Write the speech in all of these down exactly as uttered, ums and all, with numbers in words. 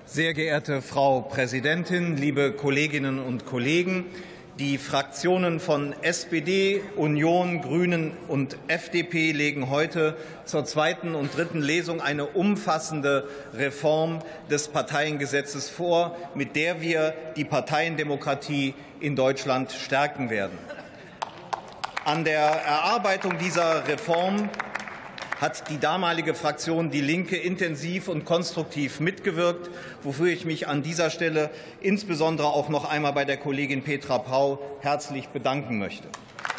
Sehr geehrte Frau Präsidentin, liebe Kolleginnen und Kollegen! Die Fraktionen von S P D, Union, Grünen und F D P legen heute zur zweiten und dritten Lesung eine umfassende Reform des Parteiengesetzes vor, mit der wir die Parteiendemokratie in Deutschland stärken werden. An der Erarbeitung dieser Reform hat die damalige Fraktion Die Linke intensiv und konstruktiv mitgewirkt, wofür ich mich an dieser Stelle insbesondere auch noch einmal bei der Kollegin Petra Pau herzlich bedanken möchte.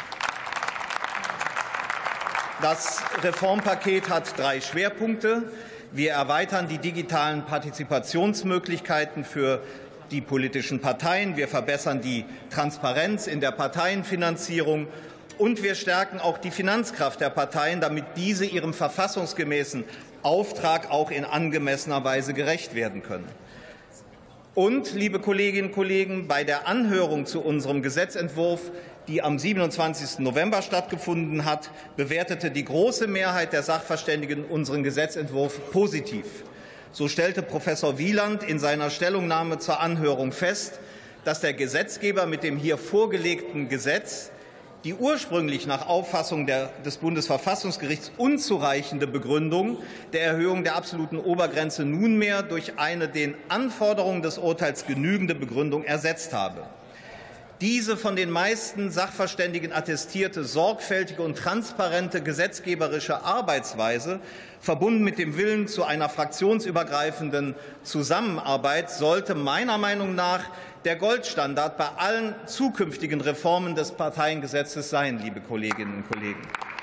Das Reformpaket hat drei Schwerpunkte. Wir erweitern die digitalen Partizipationsmöglichkeiten für die politischen Parteien. Wir verbessern die Transparenz in der Parteienfinanzierung. Und wir stärken auch die Finanzkraft der Parteien, damit diese ihrem verfassungsgemäßen Auftrag auch in angemessener Weise gerecht werden können. Und, liebe Kolleginnen und Kollegen, bei der Anhörung zu unserem Gesetzentwurf, die am siebenundzwanzigsten November stattgefunden hat, bewertete die große Mehrheit der Sachverständigen unseren Gesetzentwurf positiv. So stellte Professor Wieland in seiner Stellungnahme zur Anhörung fest, dass der Gesetzgeber mit dem hier vorgelegten Gesetz die ursprünglich nach Auffassung der, des Bundesverfassungsgerichts unzureichende Begründung der Erhöhung der absoluten Obergrenze nunmehr durch eine den Anforderungen des Urteils genügende Begründung ersetzt habe. Diese von den meisten Sachverständigen attestierte sorgfältige und transparente gesetzgeberische Arbeitsweise, verbunden mit dem Willen zu einer fraktionsübergreifenden Zusammenarbeit, sollte meiner Meinung nach der Goldstandard bei allen zukünftigen Reformen des Parteiengesetzes sein, liebe Kolleginnen und Kollegen.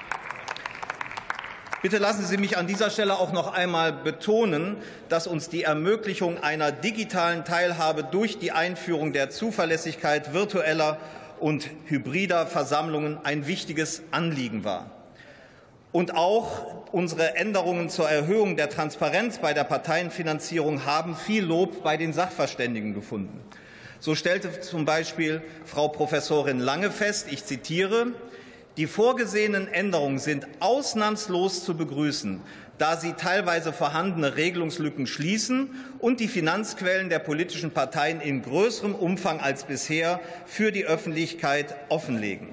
Bitte lassen Sie mich an dieser Stelle auch noch einmal betonen, dass uns die Ermöglichung einer digitalen Teilhabe durch die Einführung der Zuverlässigkeit virtueller und hybrider Versammlungen ein wichtiges Anliegen war. Und auch unsere Änderungen zur Erhöhung der Transparenz bei der Parteienfinanzierung haben viel Lob bei den Sachverständigen gefunden. So stellte zum Beispiel Frau Professorin Lange fest, ich zitiere: Die vorgesehenen Änderungen sind ausnahmslos zu begrüßen, da sie teilweise vorhandene Regelungslücken schließen und die Finanzquellen der politischen Parteien in größerem Umfang als bisher für die Öffentlichkeit offenlegen.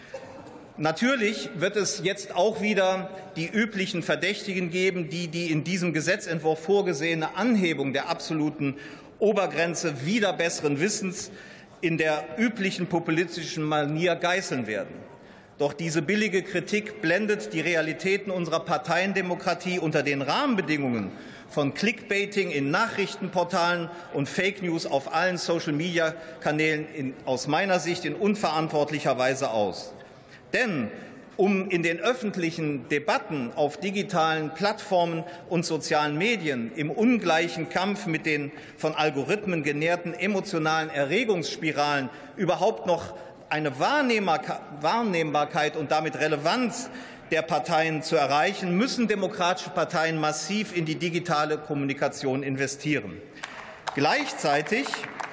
Natürlich wird es jetzt auch wieder die üblichen Verdächtigen geben, die die in diesem Gesetzentwurf vorgesehene Anhebung der absoluten Obergrenze wider besseren Wissens in der üblichen populistischen Manier geißeln werden. Doch diese billige Kritik blendet die Realitäten unserer Parteiendemokratie unter den Rahmenbedingungen von Clickbaiting in Nachrichtenportalen und Fake News auf allen Social-Media-Kanälen in, aus meiner Sicht in unverantwortlicher Weise aus. Denn um in den öffentlichen Debatten auf digitalen Plattformen und sozialen Medien im ungleichen Kampf mit den von Algorithmen genährten emotionalen Erregungsspiralen überhaupt noch eine Wahrnehmbarkeit und damit Relevanz der Parteien zu erreichen, müssen demokratische Parteien massiv in die digitale Kommunikation investieren. Gleichzeitig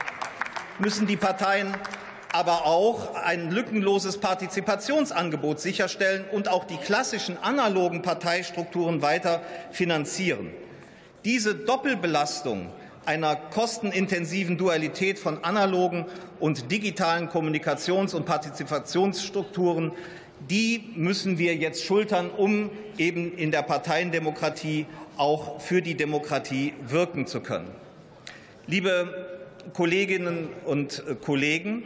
müssen die Parteien aber auch ein lückenloses Partizipationsangebot sicherstellen und auch die klassischen analogen Parteistrukturen weiter finanzieren. Diese Doppelbelastung einer kostenintensiven Dualität von analogen und digitalen Kommunikations- und Partizipationsstrukturen, die müssen wir jetzt schultern, um eben in der Parteiendemokratie auch für die Demokratie wirken zu können. Liebe Kolleginnen und Kollegen,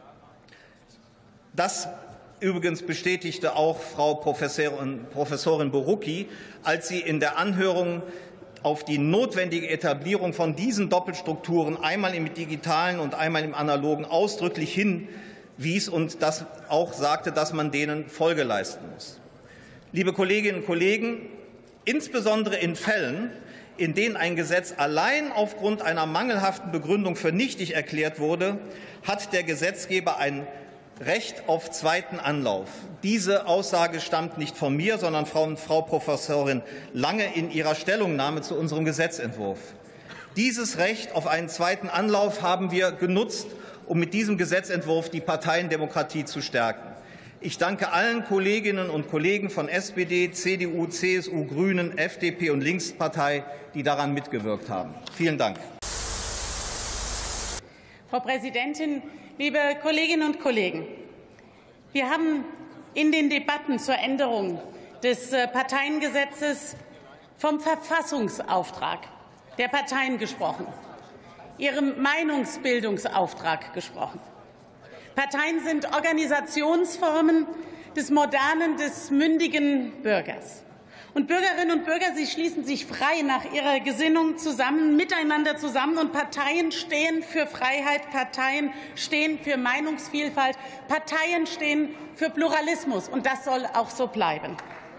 das übrigens bestätigte auch Frau Professorin Borucki, als sie in der Anhörung auf die notwendige Etablierung von diesen Doppelstrukturen einmal im digitalen und einmal im analogen ausdrücklich hinwies und das auch sagte, dass man denen Folge leisten muss. Liebe Kolleginnen und Kollegen, insbesondere in Fällen, in denen ein Gesetz allein aufgrund einer mangelhaften Begründung für nichtig erklärt wurde, hat der Gesetzgeber ein Recht auf zweiten Anlauf. Diese Aussage stammt nicht von mir, sondern von Frau Professorin Lange in ihrer Stellungnahme zu unserem Gesetzentwurf. Dieses Recht auf einen zweiten Anlauf haben wir genutzt, um mit diesem Gesetzentwurf die Parteiendemokratie zu stärken. Ich danke allen Kolleginnen und Kollegen von S P D, C D U, C S U, Grünen, F D P und Linkspartei, die daran mitgewirkt haben. Vielen Dank. Frau Präsidentin, liebe Kolleginnen und Kollegen! Wir haben in den Debatten zur Änderung des Parteiengesetzes vom Verfassungsauftrag der Parteien gesprochen, ihrem Meinungsbildungsauftrag gesprochen. Parteien sind Organisationsformen des modernen, des mündigen Bürgers. Und Bürgerinnen und Bürger, sie schließen sich frei nach ihrer Gesinnung zusammen, miteinander zusammen. Und Parteien stehen für Freiheit, Parteien stehen für Meinungsvielfalt, Parteien stehen für Pluralismus. Und das soll auch so bleiben.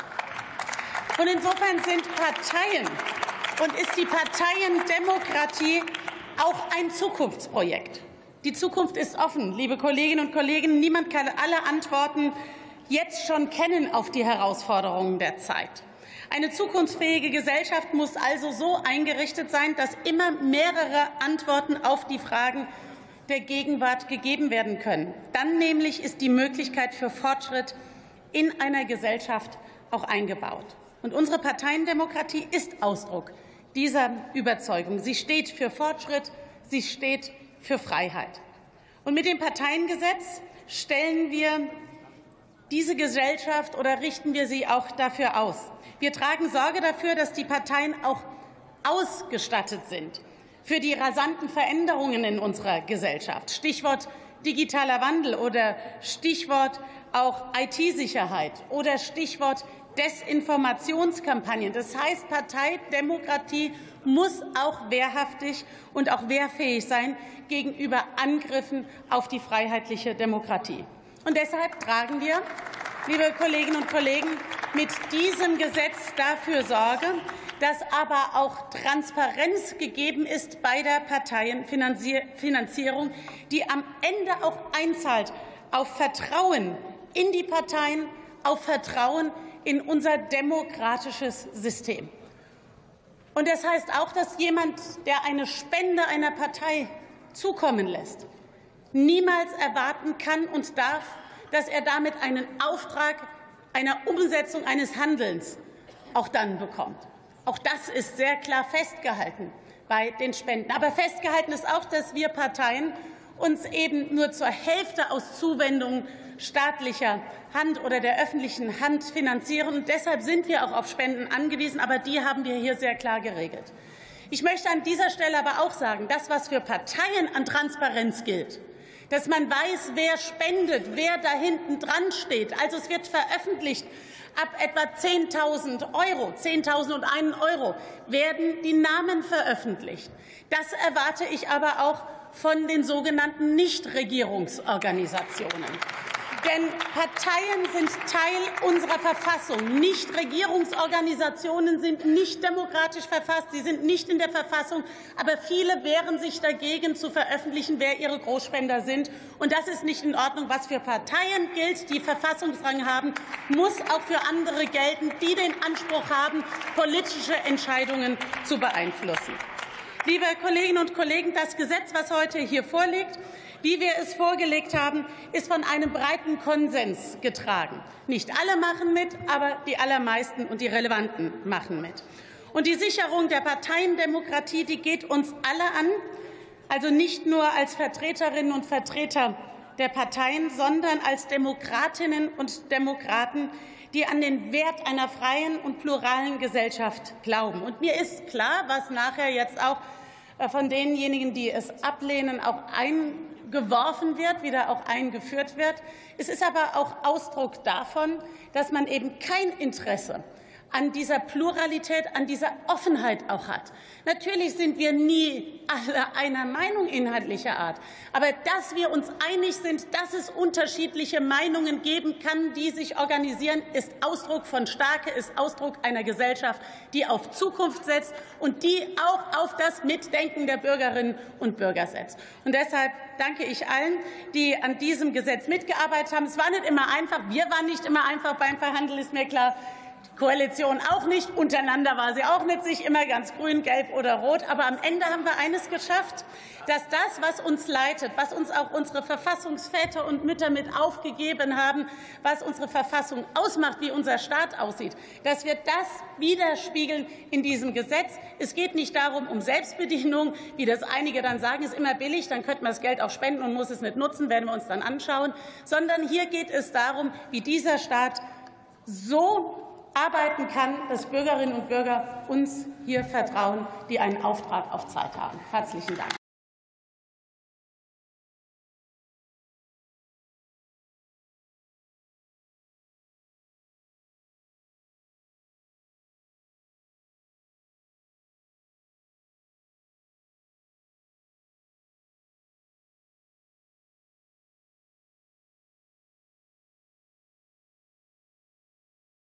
Und insofern sind Parteien und ist die Parteiendemokratie auch ein Zukunftsprojekt. Die Zukunft ist offen, liebe Kolleginnen und Kollegen. Niemand kann alle Antworten jetzt schon kennen auf die Herausforderungen der Zeit. Eine zukunftsfähige Gesellschaft muss also so eingerichtet sein, dass immer mehrere Antworten auf die Fragen der Gegenwart gegeben werden können. Dann nämlich ist die Möglichkeit für Fortschritt in einer Gesellschaft auch eingebaut. Und unsere Parteiendemokratie ist Ausdruck dieser Überzeugung. Sie steht für Fortschritt, sie steht für Freiheit. Und mit dem Parteiengesetz stellen wir diese Gesellschaft oder richten wir sie auch dafür aus. Wir tragen Sorge dafür, dass die Parteien auch ausgestattet sind für die rasanten Veränderungen in unserer Gesellschaft. Stichwort digitaler Wandel oder Stichwort auch I T-Sicherheit oder Stichwort Desinformationskampagnen. Das heißt, Parteidemokratie muss auch wehrhaftig und auch wehrfähig sein gegenüber Angriffen auf die freiheitliche Demokratie. Und deshalb tragen wir, liebe Kolleginnen und Kollegen, mit diesem Gesetz dafür Sorge, dass aber auch Transparenz gegeben ist bei der Parteienfinanzierung, die am Ende auch einzahlt auf Vertrauen in die Parteien, auf Vertrauen in unser demokratisches System. Und das heißt auch, dass jemand, der eine Spende einer Partei zukommen lässt, niemals erwarten kann und darf, dass er damit einen Auftrag einer Umsetzung eines Handelns auch dann bekommt. Auch das ist sehr klar festgehalten bei den Spenden. Aber festgehalten ist auch, dass wir Parteien uns eben nur zur Hälfte aus Zuwendungen staatlicher Hand oder der öffentlichen Hand finanzieren. Und deshalb sind wir auch auf Spenden angewiesen. Aber die haben wir hier sehr klar geregelt. Ich möchte an dieser Stelle aber auch sagen, das, was für Parteien an Transparenz gilt, dass man weiß, wer spendet, wer da hinten dran steht. Also es wird veröffentlicht, ab etwa zehntausend Euro, zehntausendundeinen Euro werden die Namen veröffentlicht. Das erwarte ich aber auch von den sogenannten Nichtregierungsorganisationen. Denn Parteien sind Teil unserer Verfassung. Nichtregierungsorganisationen sind nicht demokratisch verfasst, sie sind nicht in der Verfassung. Aber viele wehren sich dagegen, zu veröffentlichen, wer ihre Großspender sind. Und das ist nicht in Ordnung. Was für Parteien gilt, die Verfassungsrang haben, muss auch für andere gelten, die den Anspruch haben, politische Entscheidungen zu beeinflussen. Liebe Kolleginnen und Kollegen, das Gesetz, das heute hier vorliegt, wie wir es vorgelegt haben, ist von einem breiten Konsens getragen. Nicht alle machen mit, aber die allermeisten und die Relevanten machen mit. Und die Sicherung der Parteiendemokratie, die geht uns alle an, also nicht nur als Vertreterinnen und Vertreter der Parteien, sondern als Demokratinnen und Demokraten, die an den Wert einer freien und pluralen Gesellschaft glauben. Und mir ist klar, was nachher jetzt auch von denjenigen, die es ablehnen, auch eingeworfen wird, wieder auch eingeführt wird. Es ist aber auch Ausdruck davon, dass man eben kein Interesse an dieser Pluralität, an dieser Offenheit auch hat. Natürlich sind wir nie alle einer Meinung inhaltlicher Art. Aber dass wir uns einig sind, dass es unterschiedliche Meinungen geben kann, die sich organisieren, ist Ausdruck von Stärke, ist Ausdruck einer Gesellschaft, die auf Zukunft setzt und die auch auf das Mitdenken der Bürgerinnen und Bürger setzt. Und deshalb danke ich allen, die an diesem Gesetz mitgearbeitet haben. Es war nicht immer einfach. Wir waren nicht immer einfach beim Verhandeln, ist mir klar. Koalition auch nicht. Untereinander war sie auch nicht sich immer ganz grün, gelb oder rot. Aber am Ende haben wir eines geschafft, dass das, was uns leitet, was uns auch unsere Verfassungsväter und Mütter mit aufgegeben haben, was unsere Verfassung ausmacht, wie unser Staat aussieht, dass wir das widerspiegeln in diesem Gesetz. Es geht nicht darum, um Selbstbedienung, wie das einige dann sagen, ist immer billig, dann könnte man das Geld auch spenden und muss es nicht nutzen, werden wir uns dann anschauen, sondern hier geht es darum, wie dieser Staat so arbeiten kann, dass Bürgerinnen und Bürger uns hier vertrauen, die einen Auftrag auf Zeit haben. Herzlichen Dank.